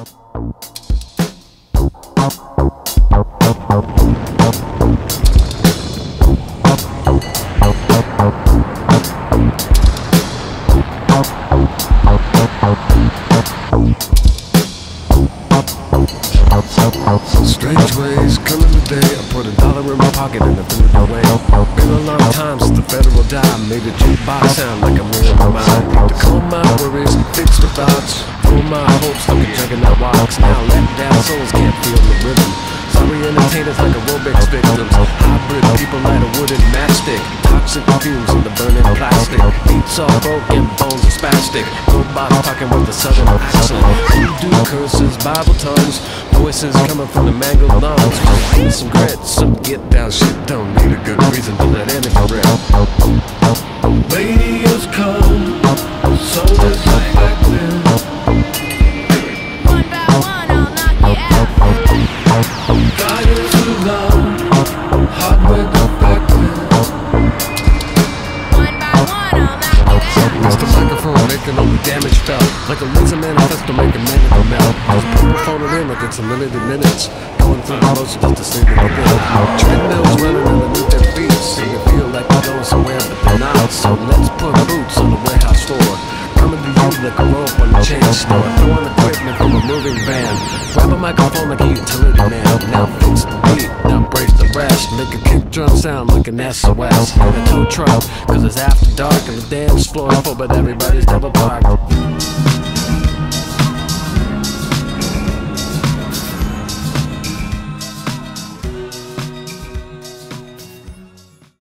Strange ways coming today. I put $1 in my pocket and I threw it away. Been a long time since the federal dime made a jukebox sound like a mirror of mine. To calm my worries, fix the thoughts, pull my hopes like a juggernaut walks. Now let down souls can't feel the rhythm. Sorry entertainers like aerobics victims. Hybrid people light a wooden matchstick. Toxic fumes in the burning plastic. Beats all broken, bones are spastic. Robots talking with a southern accent. Voodoo curses, Bible tongues. Voices coming from the mangled lungs. Some grit, some get down shit. Don't need a good reason to let anything rip. Radio's come, so disaffected. One by one, I'll knock you out. Guidance too loud, hardware defective. One by one, I'll knock you out. It's the microphone making all the damage felt. Like a laser manifesto making manical melt. Just people phoning in like it's unlimited minutes. Going through the motions just to sleep in the bed. Treadmills running underneath their feet, so you feel like you're going somewhere but they're not. So let's put boots on the warehouse floor. Coming to you like a rope on a chain store. Throwing equipment from a moving van. Grab a microphone like a utility man. Now fix the beat, now brace the rest. Make a kick drum sound like an SOS. In a tow truck, cause it's after dark and the dance floor full, but everybody's double parked.